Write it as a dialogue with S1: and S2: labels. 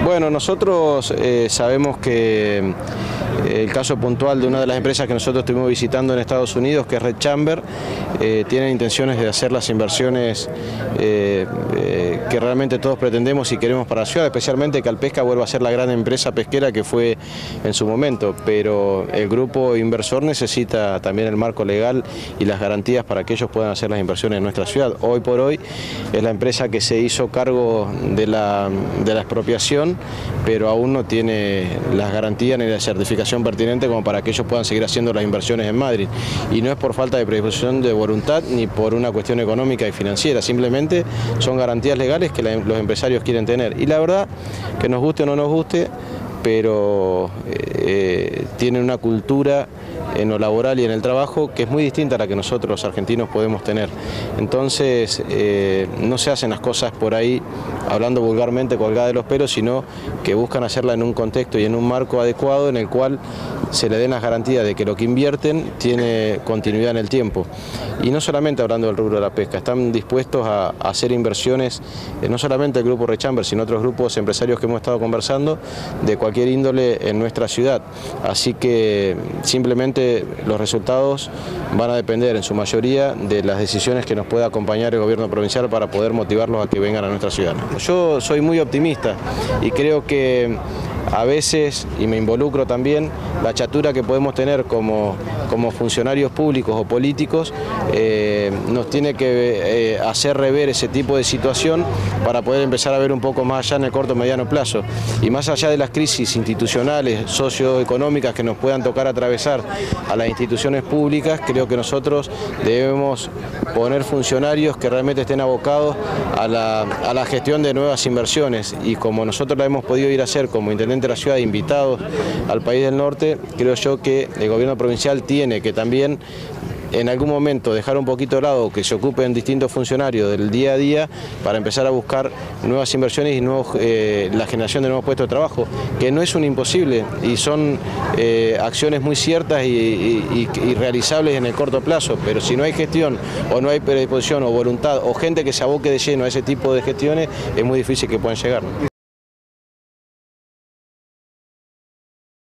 S1: Bueno, nosotros sabemos que el caso puntual de una de las empresas que nosotros estuvimos visitando en Estados Unidos, que es Red Chamber, tienen intenciones de hacer las inversiones que realmente todos pretendemos y queremos para la ciudad, especialmente que Alpesca vuelva a ser la gran empresa pesquera que fue en su momento, pero el grupo inversor necesita también el marco legal y las garantías para que ellos puedan hacer las inversiones en nuestra ciudad. Hoy por hoy es la empresa que se hizo cargo de la expropiación, pero aún no tiene las garantías ni la certificación pertinente como para que ellos puedan seguir haciendo las inversiones en Madrid. Y no es por falta de predisposición de voluntad ni por una cuestión económica y financiera, simplemente son garantías legales que los empresarios quieren tener. Y la verdad, que nos guste o no nos guste, pero tienen una cultura en lo laboral y en el trabajo que es muy distinta a la que nosotros los argentinos podemos tener. Entonces no se hacen las cosas por ahí hablando vulgarmente colgadas de los pelos, sino que buscan hacerla en un contexto y en un marco adecuado en el cual se le den las garantías de que lo que invierten tiene continuidad en el tiempo. Y no solamente hablando del rubro de la pesca, están dispuestos a hacer inversiones, no solamente el grupo Red Chamber, sino otros grupos empresarios que hemos estado conversando, de cualquier índole en nuestra ciudad. Así que simplemente los resultados van a depender en su mayoría de las decisiones que nos pueda acompañar el gobierno provincial para poder motivarlos a que vengan a nuestra ciudad. Yo soy muy optimista y creo que a veces, y me involucro también, la chatura que podemos tener como funcionarios públicos o políticos nos tiene que hacer rever ese tipo de situación para poder empezar a ver un poco más allá en el corto o mediano plazo. Y más allá de las crisis institucionales, socioeconómicas que nos puedan tocar atravesar a las instituciones públicas, creo que nosotros debemos poner funcionarios que realmente estén abocados a la gestión de nuevas inversiones, y como nosotros la hemos podido ir a hacer como intendente de la ciudad, invitados al país del norte, creo yo que el gobierno provincial tiene que también en algún momento dejar un poquito de lado que se ocupen distintos funcionarios del día a día para empezar a buscar nuevas inversiones y la generación de nuevos puestos de trabajo, que no es un imposible y son acciones muy ciertas y realizables en el corto plazo, pero si no hay gestión o no hay predisposición o voluntad o gente que se aboque de lleno a ese tipo de gestiones, es muy difícil que puedan llegar.